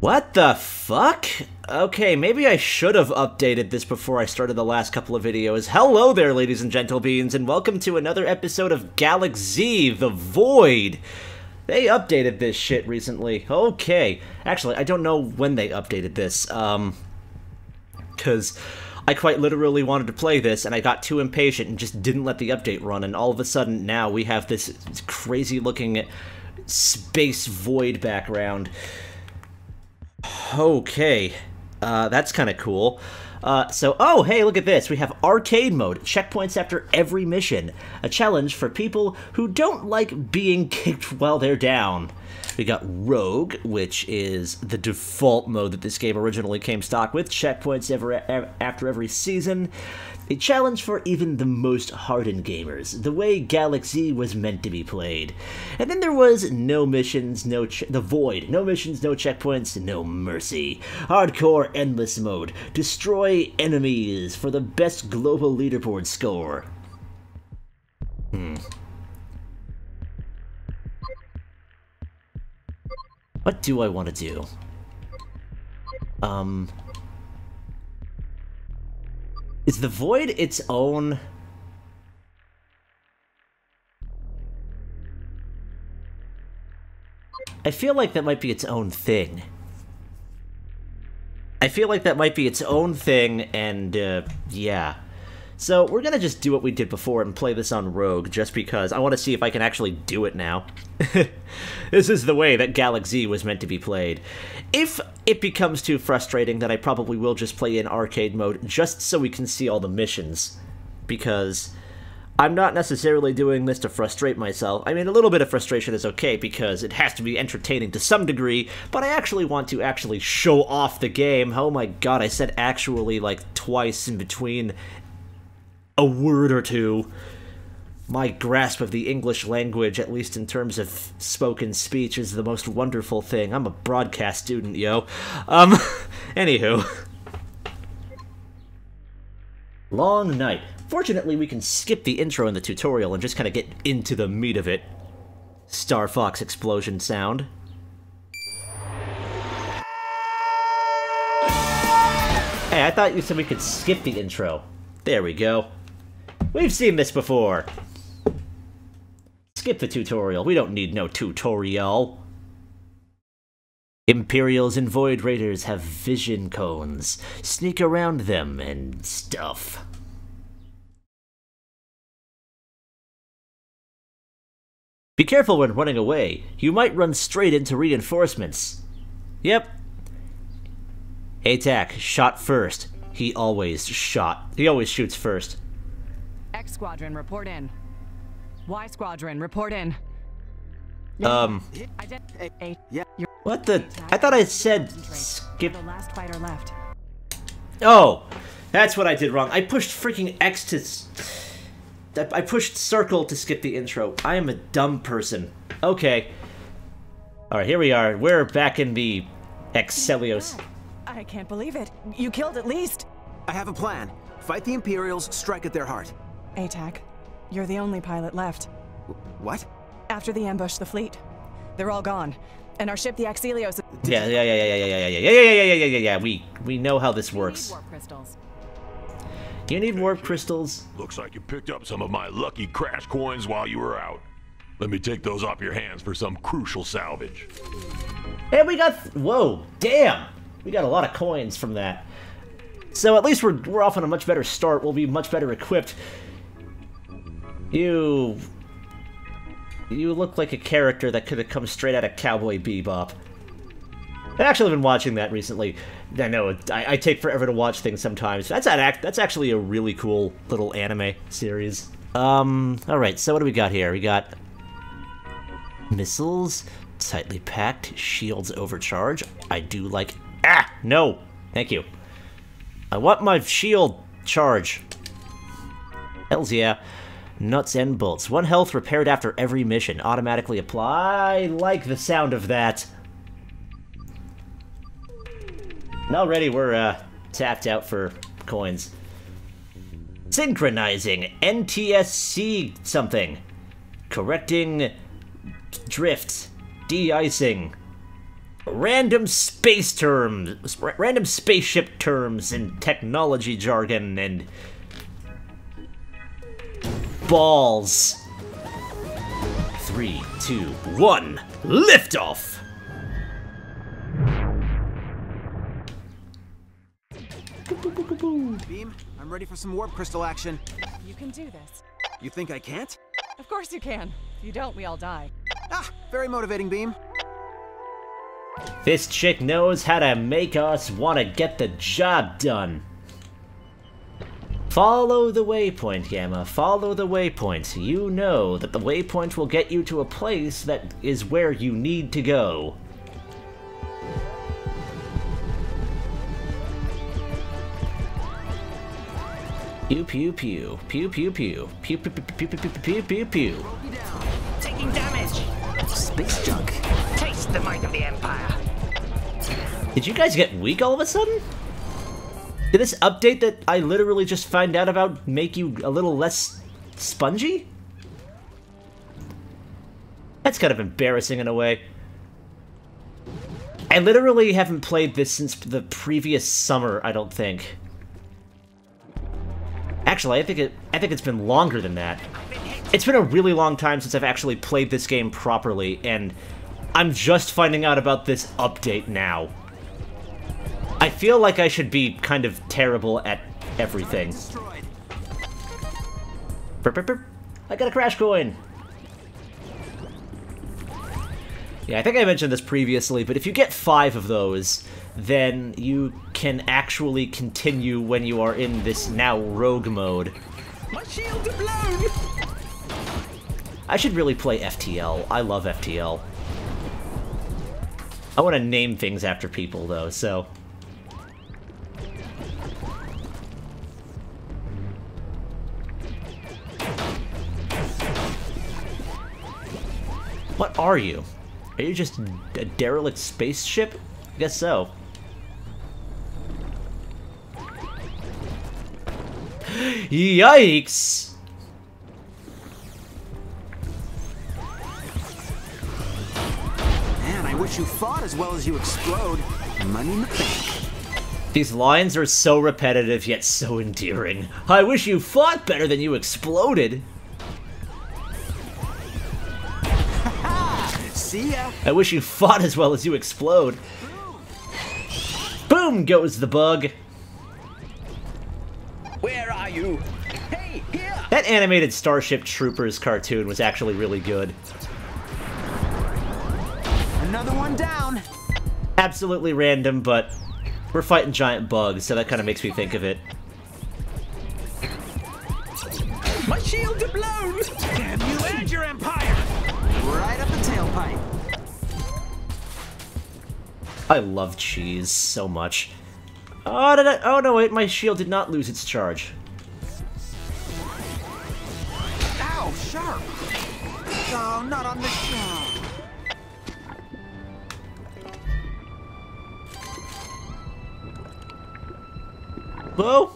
What the fuck? Okay, maybe I should have updated this before I started the last couple of videos. Hello there, ladies and gentlebeans, and welcome to another episode of Galak-Z, The Void. They updated this shit recently. Okay. Actually, I don't know when they updated this, because I quite literally wanted to play this, and I got too impatient and just didn't let the update run, and all of a sudden now we have this crazy-looking space void background. Okay, that's kind of cool. Oh, hey, look at this. We have arcade mode, checkpoints after every mission. A challenge for people who don't like being kicked while they're down. We got Rogue, which is the default mode that this game originally came stock with. Checkpoints after every season. A challenge for even the most hardened gamers, the way Galak-Z was meant to be played. And then there was no missions, the Void. No missions, no checkpoints, no mercy. Hardcore endless mode. Destroy enemies for the best global leaderboard score. What do I want to do? Is the Void its own? I feel like that might be its own thing. And, yeah. So, we're gonna just do what we did before and play this on Rogue, just because I want to see if I can actually do it now. This is the way that Galak-Z was meant to be played. If it becomes too frustrating, then I probably will just play in arcade mode, just so we can see all the missions. Because I'm not necessarily doing this to frustrate myself. I mean, a little bit of frustration is okay, because it has to be entertaining to some degree, but I actually want to actually show off the game. Oh my god, I said actually like twice in between a word or two. My grasp of the English language, at least in terms of spoken speech, is the most wonderful thing. I'm a broadcast student, yo. Anywho. Long night. Fortunately, we can skip the intro in the tutorial and just kind of get into the meat of it. Star Fox explosion sound. Hey, I thought you said we could skip the intro. There we go. We've seen this before. Skip the tutorial. We don't need no tutorial. Imperials and Void Raiders have vision cones. Sneak around them and stuff. Be careful when running away. You might run straight into reinforcements. Yep. ATAC, shot first. He always shoots first. X Squadron, report in. Y Squadron, report in. What the? I thought I said skip. The last fighter left. Oh, that's what I did wrong. I pushed freaking X to... I pushed circle to skip the intro. I am a dumb person. Okay. Alright, here we are. We're back in the Excelios. I can't believe it. You killed at least. I have a plan. Fight the Imperials, strike at their heart. ATAC, you're the only pilot left. What? After the ambush, the fleet. They're all gone. And our ship, the Excelios... Yeah. We know how this works. Warp crystals. You need warp crystals? Looks like you picked up some of my lucky crash coins while you were out. Let me take those off your hands for some crucial salvage. Hey, we got... Whoa, damn! We got a lot of coins from that. So at least we're off on a much better start. We'll be much better equipped. You look like a character that could have come straight out of Cowboy Bebop. I've actually been watching that recently. I know, I take forever to watch things sometimes. That's actually a really cool little anime series. Alright, so what do we got here? We got missiles, tightly packed, shields overcharge. I do like... Ah! No! Thank you. I want my shield charge. Hells yeah. Nuts and bolts. 1 health repaired after every mission. Automatically apply. I like the sound of that. And already we're tapped out for coins. Synchronizing. NTSC something. Correcting drifts. De-icing. Random space terms, random spaceship terms and technology jargon and balls. 3, 2, 1, liftoff! Beam, I'm ready for some warp crystal action. You can do this. You think I can't? Of course you can. If you don't, we all die. Ah, very motivating, Beam. This chick knows how to make us want to get the job done. Follow the waypoint, Gamma. Follow the waypoint. You know that the waypoint will get you to a place that is where you need to go. Pew pew pew. Pew pew pew. Pew pew pew pew pew pew pew pew. Taking damage. Space junk. Taste the might of the Empire. Did you guys get weak all of a sudden? Did this update that I literally just found out about make you a little less spongy? That's kind of embarrassing in a way. I literally haven't played this since the previous summer, I don't think. Actually, I think it's been longer than that. It's been a really long time since I've actually played this game properly, and I'm just finding out about this update now. I feel like I should be kind of terrible at everything. Burp, burp, burp. I got a crash coin! Yeah, I think I mentioned this previously, but if you get 5 of those, then you can actually continue when you are in this now rogue mode. My shields are blown! I should really play FTL. I love FTL. I want to name things after people, though, so... What are you? Are you just a derelict spaceship? I guess so. Yikes! Man, I wish you fought as well as you explode. Money in the bank. These lines are so repetitive yet so endearing. I wish you fought better than you exploded. See ya. I wish you fought as well as you explode. Boom goes the bug. Where are you? Hey, here! That animated Starship Troopers cartoon was actually really good. Another one down. Absolutely random, but we're fighting giant bugs, so that kind of makes me think of it. My shields are blown! Damn you and your empire. Right up the tailpipe. I love cheese so much. Oh, oh no, wait, my shield did not lose its charge. Ow, sharp. Oh, not on the show. Whoa!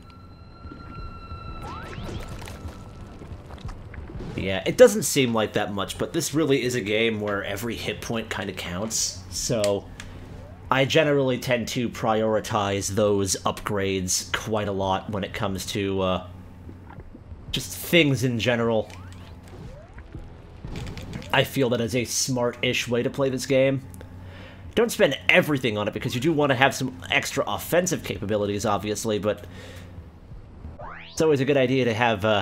Yeah, it doesn't seem like that much, but this really is a game where every hit point kind of counts, so I generally tend to prioritize those upgrades quite a lot when it comes to, just things in general. I feel that is a smart-ish way to play this game. Don't spend everything on it, because you do want to have some extra offensive capabilities, obviously, but it's always a good idea to have,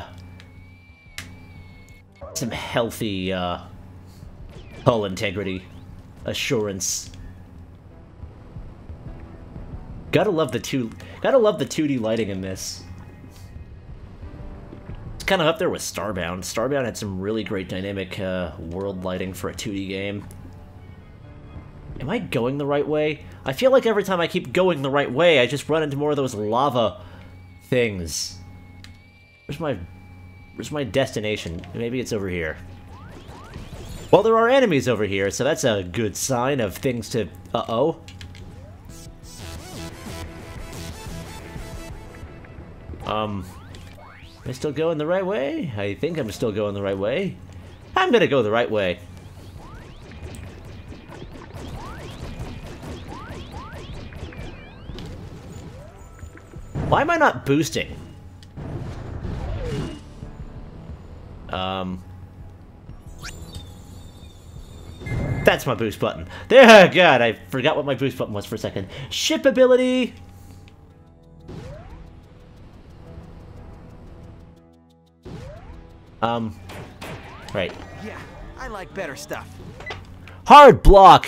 some healthy, hull integrity, assurance. Gotta love the 2D lighting in this. It's kind of up there with Starbound. Starbound had some really great dynamic, world lighting for a 2D game. Am I going the right way? I feel like every time I keep going the right way, I just run into more of those lava things. Where's my destination? Maybe it's over here. Well, there are enemies over here, so that's a good sign of things to... Uh-oh. Am I still going the right way? I think I'm still going the right way. I'm gonna go the right way. Why am I not boosting? That's my boost button. There, God, I forgot what my boost button was for a second. Ship ability! Right. Yeah, I like better stuff. Hard block!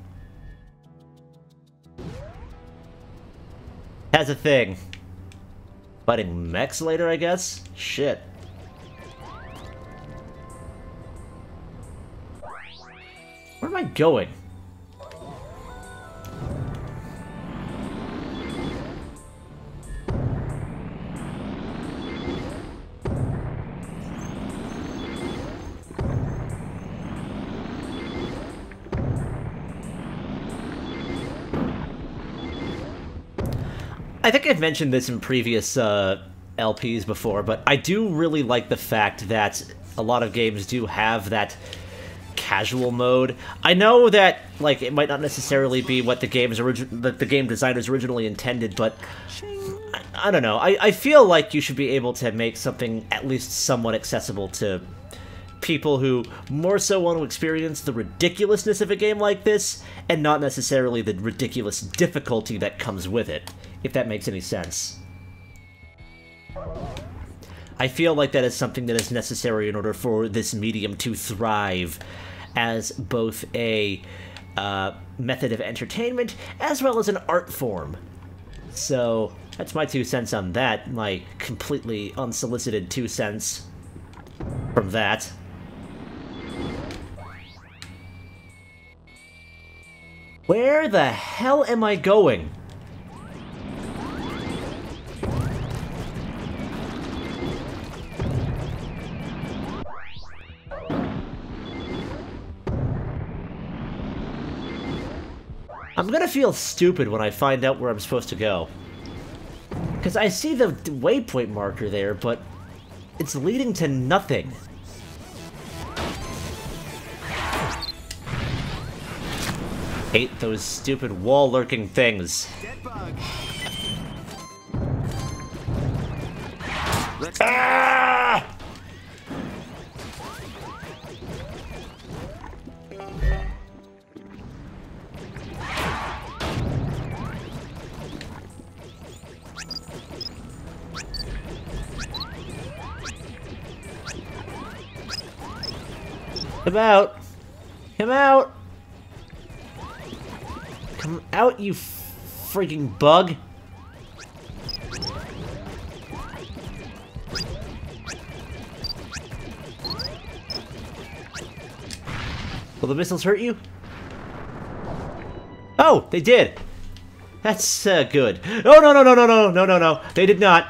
Has a thing. Fighting mechs later, I guess? Shit. Where am I going? I think I've mentioned this in previous LPs before, but I do really like the fact that a lot of games do have that casual mode. I know that, like, it might not necessarily be what the game designers originally intended, but I don't know. I feel like you should be able to make something at least somewhat accessible to people who more so want to experience the ridiculousness of a game like this, and not necessarily the ridiculous difficulty that comes with it, if that makes any sense. I feel like that is something that is necessary in order for this medium to thrive as both a method of entertainment as well as an art form. So that's my 2 cents on that, my completely unsolicited 2 cents from that. Where the hell am I going? I'm gonna feel stupid when I find out where I'm supposed to go. Because I see the waypoint marker there, but it's leading to nothing. Hate those stupid wall-lurking things. Dead bug. Ah! Come out! Come out! Come out, you freaking bug! Will the missiles hurt you? Oh, they did! That's, good. Oh, no, no, no, no, no, no, no, no. They did not.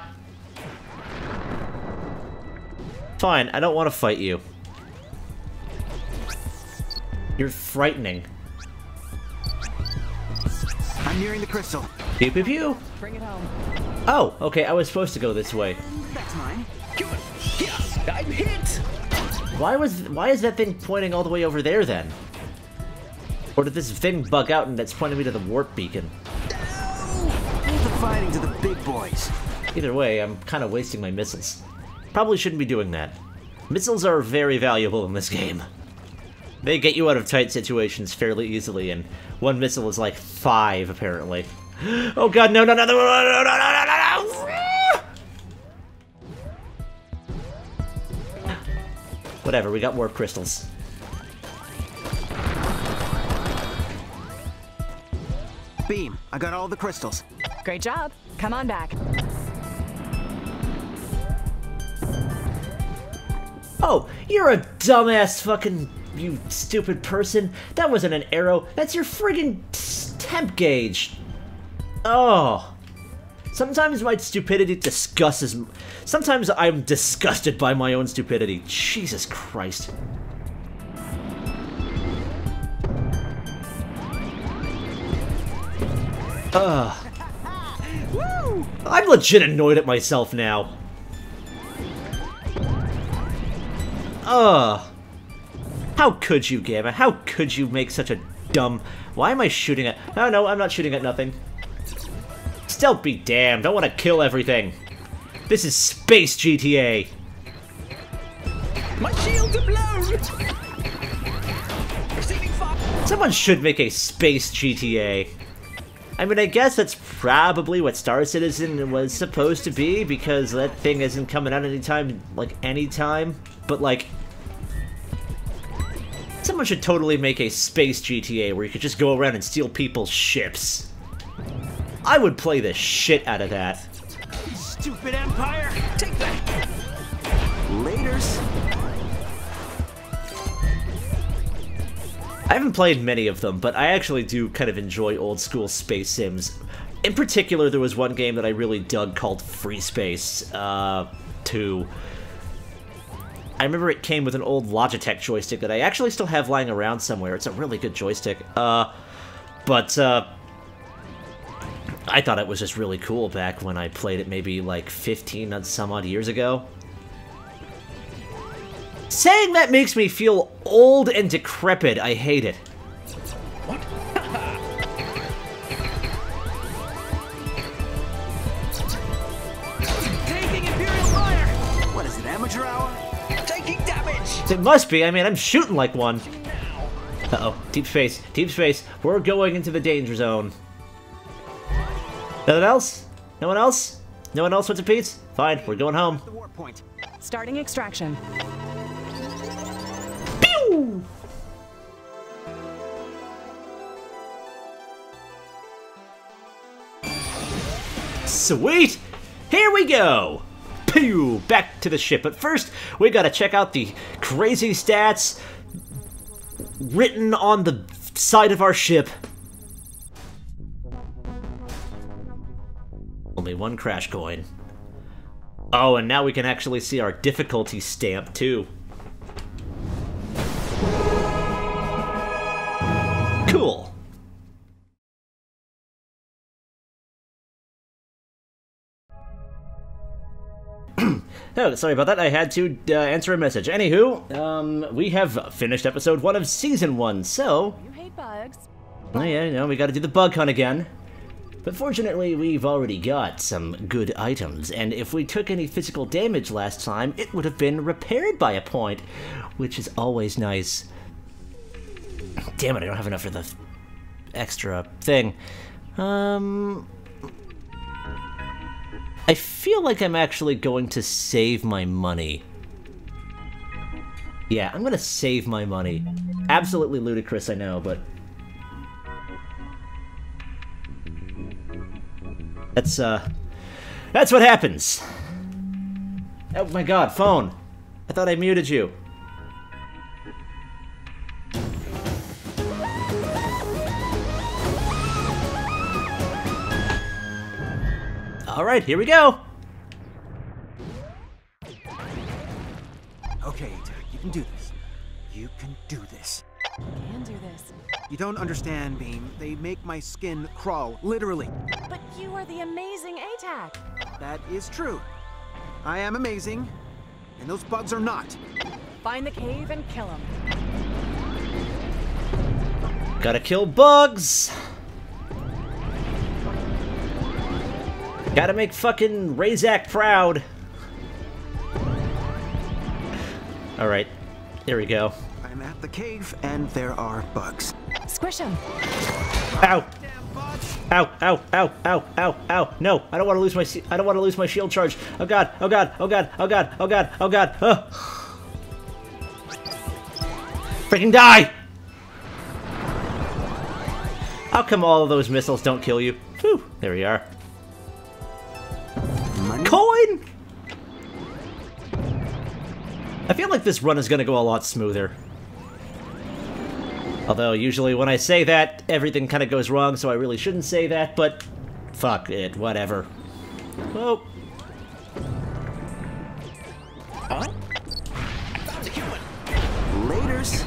Fine, I don't want to fight you. You're frightening. I'm nearing the crystal. Pew pew pew. Bring it home. Oh, okay, I was supposed to go this way. That's mine. Yeah, I'm hit! Why is that thing pointing all the way over there then? Or did this thing bug out and that's pointing me to the warp beacon? Leave the fighting to the big boys. Either way, I'm kind of wasting my missiles. Probably shouldn't be doing that. Missiles are very valuable in this game. They get you out of tight situations fairly easily, and one missile is like 5, apparently. Oh god, no, no, no, no, no, no, no, no, no! Whatever, we got warp crystals. Beam, I got all the crystals. Great job. Come on back. Oh, you're a dumbass fucking... you stupid person. That wasn't an arrow. That's your friggin' temp gauge. Oh. Sometimes my stupidity disgusts... Sometimes I'm disgusted by my own stupidity. Jesus Christ. Ugh. I'm legit annoyed at myself now. Ugh. How could you, Gamma? How could you make such a dumb... Why am I shooting at... Oh, no, I'm not shooting at nothing. Stealth be damned. I want to kill everything. This is Space GTA. My shields are blown! Receiving fire! Someone should make a Space GTA. I mean, I guess that's probably what Star Citizen was supposed to be, because that thing isn't coming out anytime. But, like... Someone should totally make a Space GTA where you could just go around and steal people's ships. I would play the shit out of that. Stupid Empire! Take that! Laters. I haven't played many of them, but I actually do kind of enjoy old school space sims. In particular, there was one game that I really dug called Free Space 2. I remember it came with an old Logitech joystick that I actually still have lying around somewhere. It's a really good joystick. But I thought it was just really cool back when I played it maybe like 15 and some odd years ago. Saying that makes me feel old and decrepit. I hate it. What? Taking Imperial fire! What is it, amateur hour? Taking damage! It must be. I mean, I'm shooting like one. Uh-oh. Deep space. Deep space. We're going into the danger zone. Nothing else? No one else? No one else wants a piece? Fine, we're going home. The war point. Starting extraction. Pew! Sweet! Here we go! Pew! Back to the ship. But first, we gotta check out the crazy stats written on the side of our ship. Only one crash coin. Oh, and now we can actually see our difficulty stamp, too. Cool. Oh, sorry about that. I had to answer a message. Anywho, we have finished episode 1 of Season 1, so... You hate bugs. Oh yeah, you know, we gotta do the bug hunt again. But fortunately, we've already got some good items, and if we took any physical damage last time, it would have been repaired by a point, which is always nice. Damn it, I don't have enough for the extra thing. I feel like I'm actually going to save my money. Yeah, I'm gonna save my money. Absolutely ludicrous, I know, but... That's what happens. Oh my god, phone. I thought I muted you. Alright, here we go. Okay, Attack, you can do this. You can do this. Can do this. You don't understand, Beam. They make my skin crawl, literally. But you are the amazing ATAC. That is true. I am amazing, and those bugs are not. Find the cave and kill him. Gotta kill bugs. Gotta make fucking Razak proud. Alright, there we go. I'm at the cave, and there are bugs. Squish him. Ow! Damn bugs! Ow! Ow! Ow! Ow! Ow! Ow! No! I don't want to lose my. I don't want to lose my shield charge. Oh god! Oh god! Oh god! Oh god! Oh god! Oh god! Freaking die! How come all of those missiles don't kill you? Whew! There we are. Money? Coin! I feel like this run is gonna go a lot smoother. Although, usually when I say that, everything kind of goes wrong, so I really shouldn't say that, but... Fuck it, whatever. Whoa. Huh? I found a human! Laters.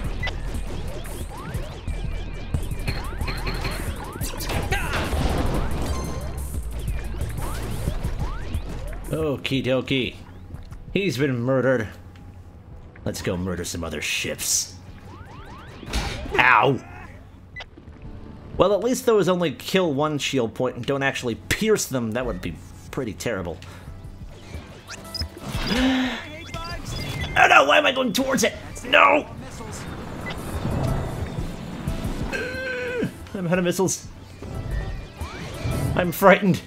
Okie dokie. He's been murdered. Let's go murder some other ships. Ow! Well, at least those only kill one shield point and don't actually pierce them. That would be pretty terrible. Oh no, why am I going towards it? No! I'm out of missiles. I'm frightened.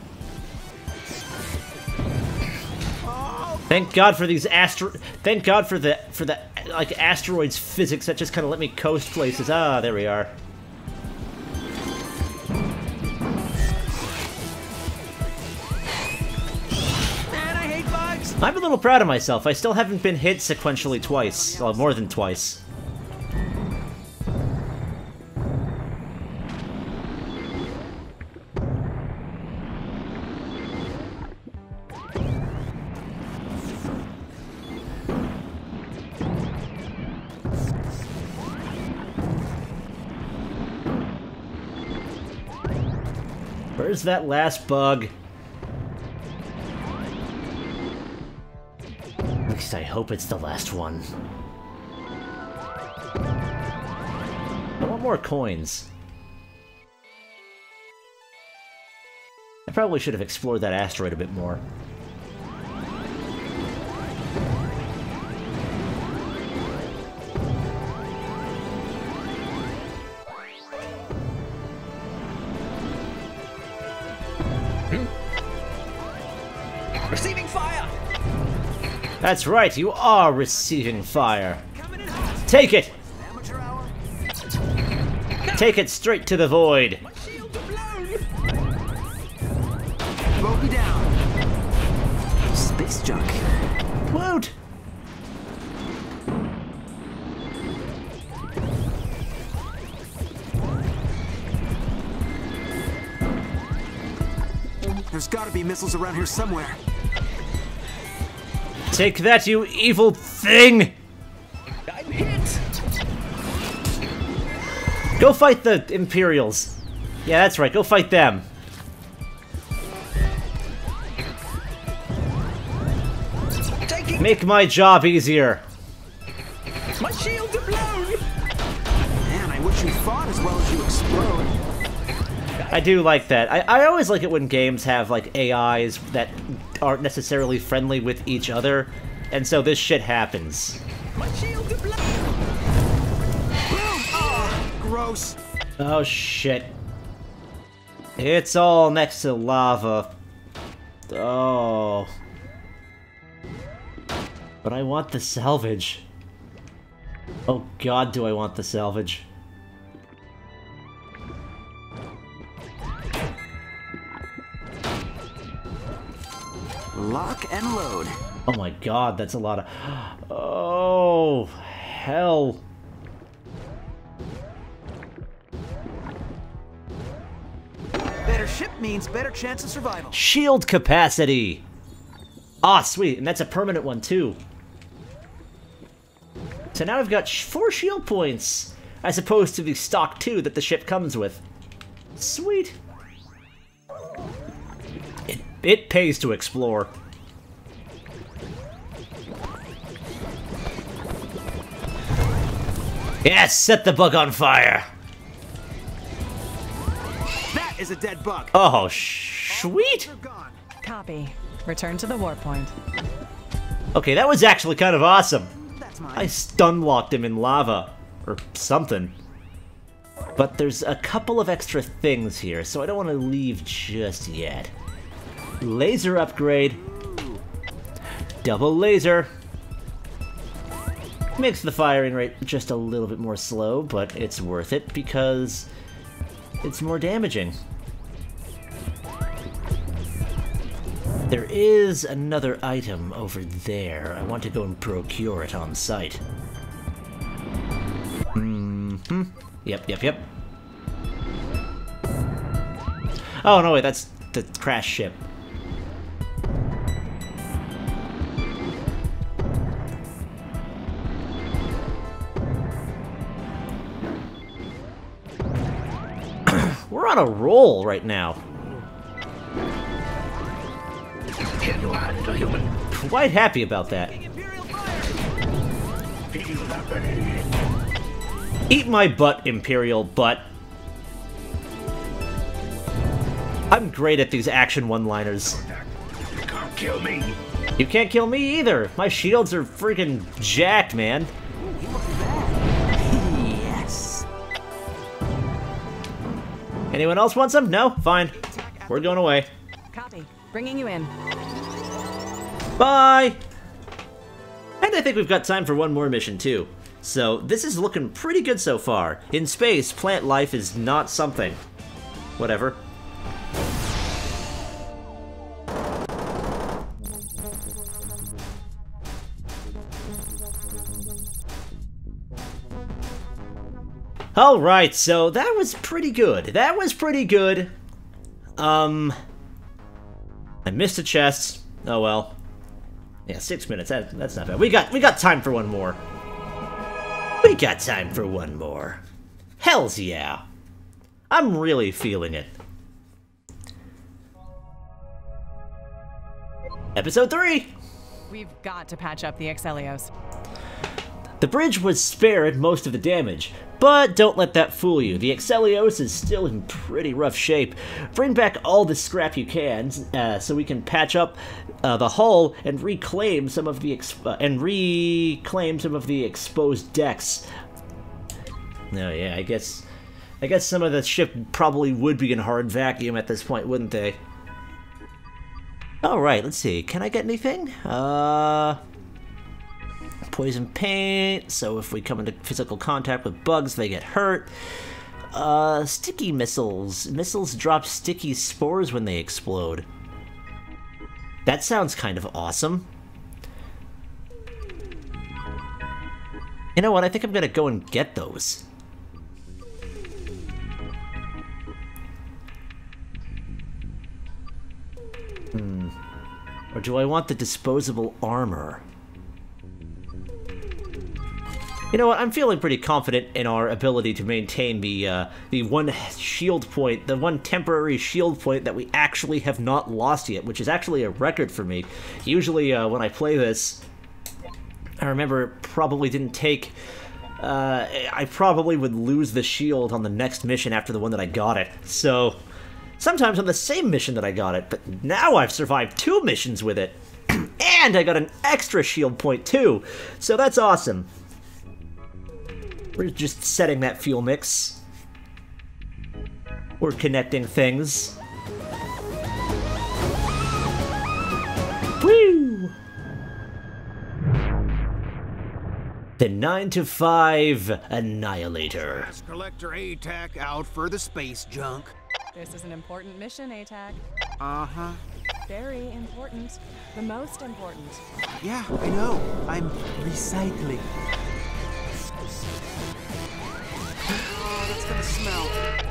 Thank God for these Thank God for the like asteroids physics that just kind of let me coast places. Ah, there we are. Man, I hate bugs. I'm a little proud of myself. I still haven't been hit sequentially twice. Well, more than twice. Where's that last bug? At least I hope it's the last one. I want more coins. I probably should have explored that asteroid a bit more. Receiving fire! That's right, you are receiving fire. Take it! Amateur hour. Take it straight to the void. Shields are blown! Slow me down. Space junk. Woot! There's gotta be missiles around here somewhere. Take that, you evil thing! I'm hit! Go fight the Imperials. Yeah, that's right, go fight them. Taking... Make my job easier. My shields are blown! Man, I wish you fought as well as you explode. I do like that. I always like it when games have, like, AIs that aren't necessarily friendly with each other, and so this shit happens. My shields are blown! Ah, gross. Oh, shit. It's all next to lava. Oh. But I want the salvage. Oh god, do I want the salvage. Lock and load. Oh my god, that's a lot of... Oh, hell. Better ship means better chance of survival. Shield capacity! Ah, sweet, and that's a permanent one, too. So now I've got 4 shield points, as opposed to the stock 2 that the ship comes with. Sweet. It pays to explore. Yes, set the bug on fire! That is a dead bug. Oh, sweet! They're gone. Copy. Return to the war point. Okay, that was actually kind of awesome. That's mine. I stun-locked him in lava. Or something. But there's a couple of extra things here, so I don't want to leave just yet. Laser upgrade. Double laser. Makes the firing rate just a little bit more slow, but it's worth it because it's more damaging. There is another item over there. I want to go and procure it on site. Mm-hmm. Yep. Oh, no, wait, that's the crash ship. We're on a roll right now. Can you handle a human? Quite happy about that. Imperial fire. Feel that pain. Eat my butt, Imperial butt. I'm great at these action one-liners. You can't kill me. You can't kill me either. My shields are freaking jacked, man. Yes. Anyone else want some? No? Fine. We're going away. Copy. Bringing you in. Bye! And I think we've got time for one more mission, too. So, this is looking pretty good so far. In space, plant life is not something. Whatever. Alright, so that was pretty good. That was pretty good. I missed a chest. Oh well. Yeah, 6 minutes. That's not bad. We got time for one more. We got time for one more. Hells yeah. I'm really feeling it. Episode 3! We've got to patch up the Excelios. The bridge was spared most of the damage, but don't let that fool you. The Excelios is still in pretty rough shape. Bring back all the scrap you can, so we can patch up the hull and reclaim some of the exposed decks. Oh yeah, I guess some of the ship probably would be in hard vacuum at this point, wouldn't they? All right, let's see. Can I get anything? Poison paint, so if we come into physical contact with bugs, they get hurt. Sticky missiles. Missiles drop sticky spores when they explode. That sounds kind of awesome. You know what? I think I'm gonna go and get those. Or do I want the disposable armor? You know what? I'm feeling pretty confident in our ability to maintain the one shield point, the one temporary shield point that we actually have not lost yet, which is actually a record for me. Usually, when I play this, I remember it probably didn't take. I probably would lose the shield on the next mission after the one that I got it. So sometimes on the same mission that I got it, but now I've survived 2 missions with it, and I got an extra shield point too. So that's awesome. We're just setting that fuel mix. We're connecting things. Woo! The 9 to 5 Annihilator. Gas collector ATAC out for the space junk. This is an important mission, ATAC. Uh-huh. Very important. The most important. Yeah, I know. I'm recycling. Oh, that's gonna smell.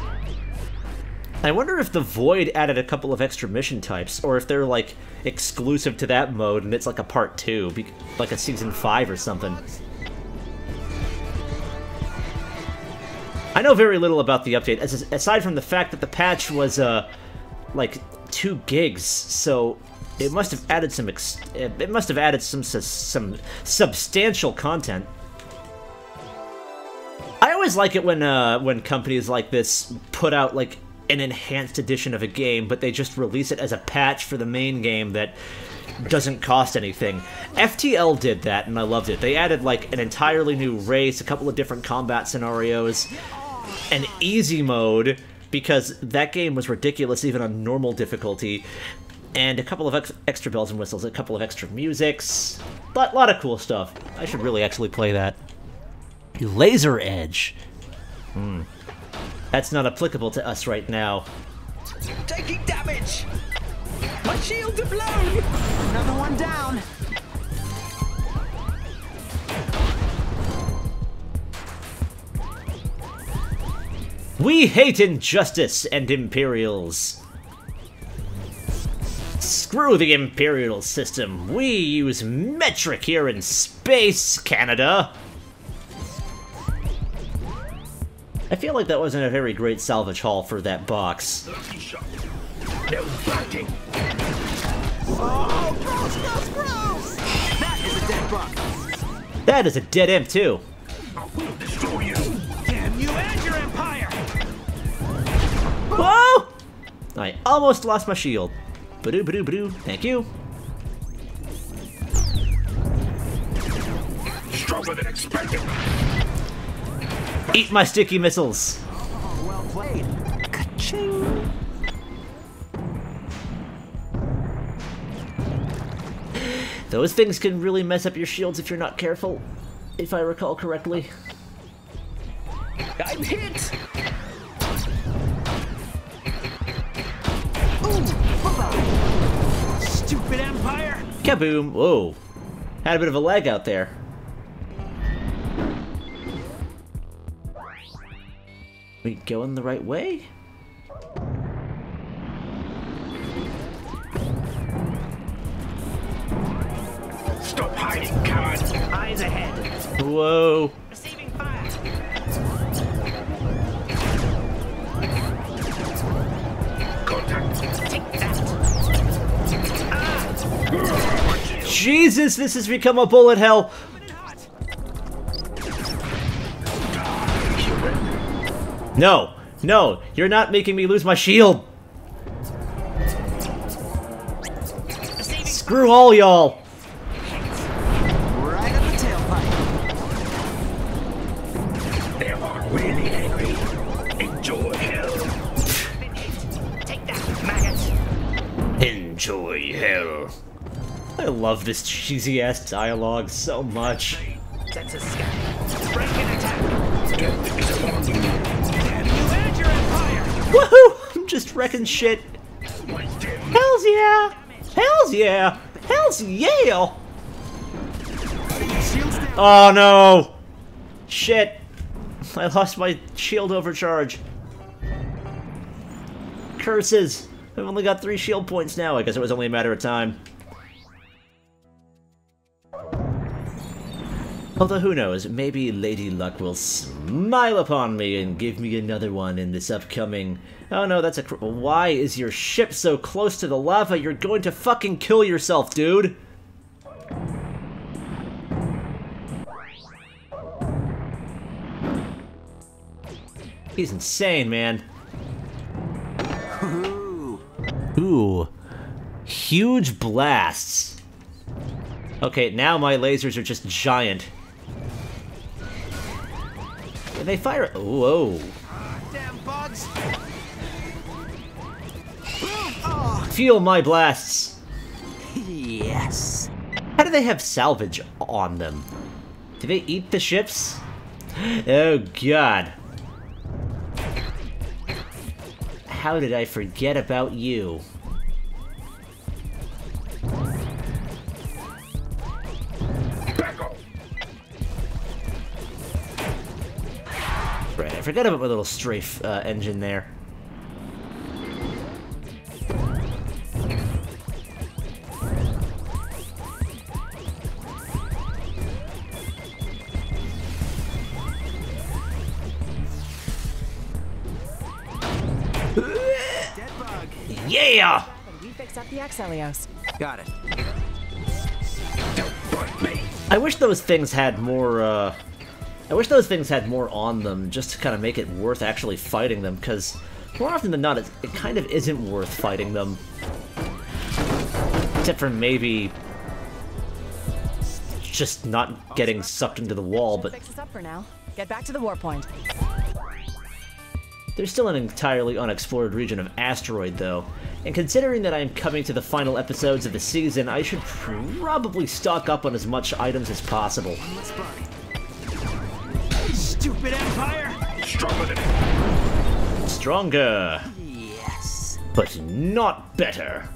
I wonder if the Void added a couple of extra mission types, or if they're, like, exclusive to that mode and it's like a part 2, like a season 5 or something. I know very little about the update, aside from the fact that the patch was, like, 2 gigs, so it must have added some substantial content. I always like it when companies like this put out, like, an enhanced edition of a game, but they just release it as a patch for the main game that doesn't cost anything. FTL did that, and I loved it. They added, like, an entirely new race, a couple of different combat scenarios, an easy mode, because that game was ridiculous even on normal difficulty, and a couple of extra bells and whistles, a couple of extra musics, a lot of cool stuff. I should really actually play that. Laser Edge. That's not applicable to us right now. Taking damage. My shields are blown. Another one down. We hate injustice and Imperials. Screw the Imperial system. We use metric here in space, Canada. I feel like that wasn't a very great salvage haul for that box. No fighting. Oh, gross, gross, gross! That is a dead bug. That is a dead imp, too. I will destroy you. Damn you and your empire! Whoa! I almost lost my shield. Badoo, badoo, badoo. Thank you. Stronger than expected. Eat my sticky missiles. Oh, well played. Ka-ching. Those things can really mess up your shields if you're not careful, if I recall correctly. I'm hit. Stupid Empire. Kaboom! Whoa. Had a bit of a lag out there. We going the right way? Stop hiding, coward. Eyes ahead. Whoa. Receiving fire. Contact. Take that. Jesus, this has become a bullet hell. No, no, you're not making me lose my shield. Screw all y'all. Right at the tailpipe. They are really angry. Enjoy hell. Take that, maggots. Enjoy hell. I love this cheesy ass dialogue so much. That's a sky. Break and attack. Woohoo! I'm just wrecking shit. Hells yeah! Hells yeah! Hells yeah! Oh no! Shit! I lost my shield overcharge. Curses! I've only got 3 shield points now. I guess it was only a matter of time. Although who knows, maybe Lady Luck will smile upon me and give me another one in this upcoming... Oh no, that's a... Why is your ship so close to the lava? You're going to fucking kill yourself, dude! He's insane, man. Ooh. Huge blasts. Okay, now my lasers are just giant. And they fire... Whoa. Damn bugs. Feel my blasts. Yes. How do they have salvage on them? Do they eat the ships? Oh god. How did I forget about you? Right, I forgot about my little strafe engine there. Dead bug. Yeah! We fix up the Axelios. Got it. I wish those things had more, I wish those things had more on them, just to kind of make it worth actually fighting them, because more often than not, it kind of isn't worth fighting them. Except for maybe just not getting sucked into the wall, but Fix us up for now. Get back to the war point. there's still an entirely unexplored region of asteroid, though. And considering that I'm coming to the final episodes of the season, I should probably stock up on as much items as possible. Let's bug. Stupid Empire. Stronger than... Stronger, Yes. but not better.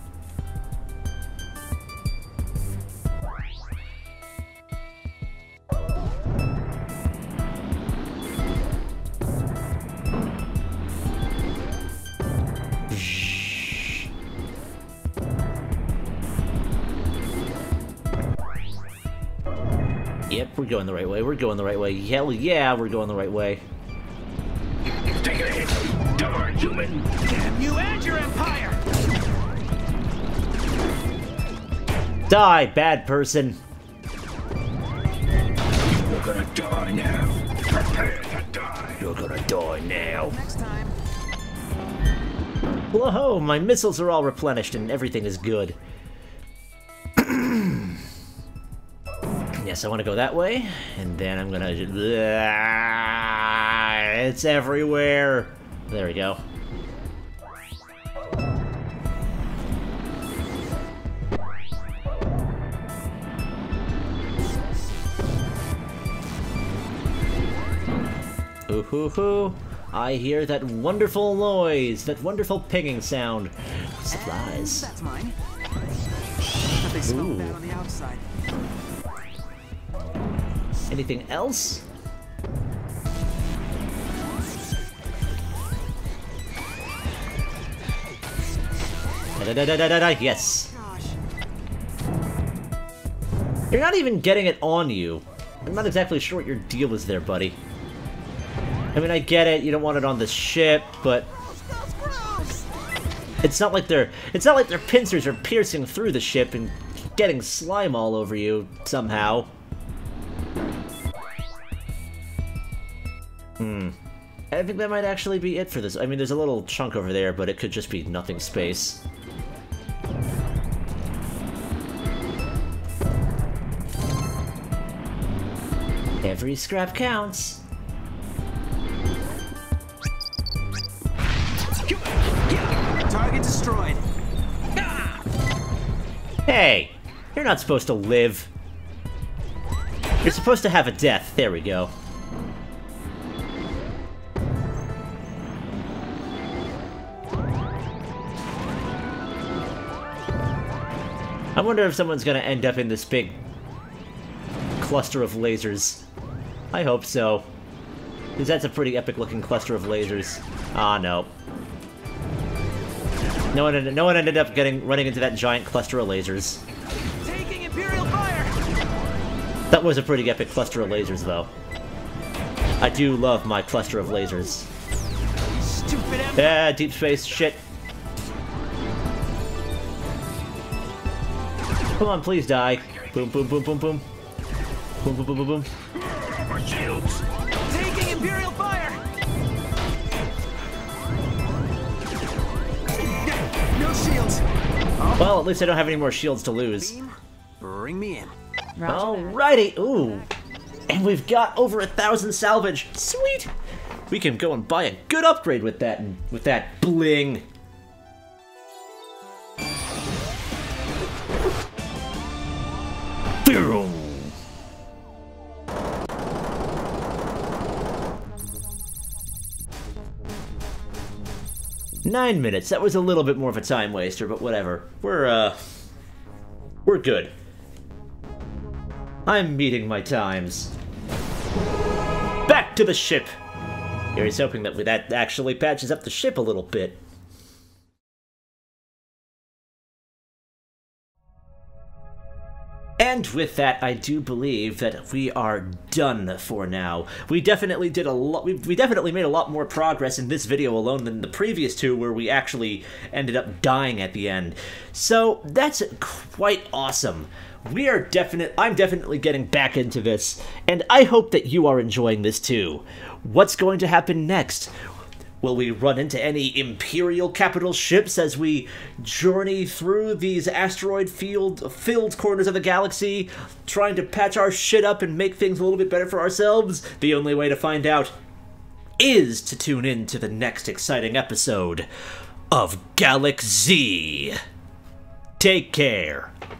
Yep, we're going the right way, we're going the right way. Hell yeah, we're going the right way. Take a hit. Darn human. Damn you and your Empire. Die, bad person. You're gonna die now. Prepare to die. You're gonna die now. Next time. Whoa, my missiles are all replenished and everything is good. Yes, I want to go that way, and then I'm gonna... It's everywhere! There we go. Ooh hoo hoo! I hear that wonderful noise, that wonderful pinging sound. Supplies. That's mine. But they smell Ooh. bad on the outside. Anything else? Yes. Gosh. You're not even getting it on you. I'm not exactly sure what your deal is there, buddy. I mean, I get it. You don't want it on the ship, but it's not like their pincers are piercing through the ship and getting slime all over you somehow. I think that might actually be it for this. I mean, there's a little chunk over there, but it could just be nothing space. Every scrap counts. Target destroyed. Hey! You're not supposed to live. You're supposed to have a death. There we go. I wonder if someone's gonna end up in this big cluster of lasers. I hope so. Because that's a pretty epic looking cluster of lasers. Ah, no. No one ended up running into that giant cluster of lasers. Taking Imperial fire. That was a pretty epic cluster of lasers, though. I do love my cluster of lasers. Stupid M. Yeah, deep space shit. Come on, please die. Boom, boom, boom, boom, boom. Boom, boom, boom, boom, boom. My shields. Taking Imperial fire. No shields. Well, at least I don't have any more shields to lose. Beam, bring me in. Alrighty, ooh. And we've got over 1,000 salvage. Sweet! We can go and buy a good upgrade with that bling. 9 minutes. That was a little bit more of a time waster, but whatever. We're good. I'm meeting my times. Back to the ship! Here's hoping that that actually patches up the ship a little bit. And with that, I do believe that we are done for now. We definitely did a lot. We definitely made a lot more progress in this video alone than the previous two, where we actually ended up dying at the end. So that's quite awesome. I'm definitely getting back into this, and I hope that you are enjoying this too. What's going to happen next? Will we run into any Imperial capital ships as we journey through these asteroid-filled corners of the galaxy, trying to patch our shit up and make things a little bit better for ourselves? The only way to find out is to tune in to the next exciting episode of Galak-Z. Take care.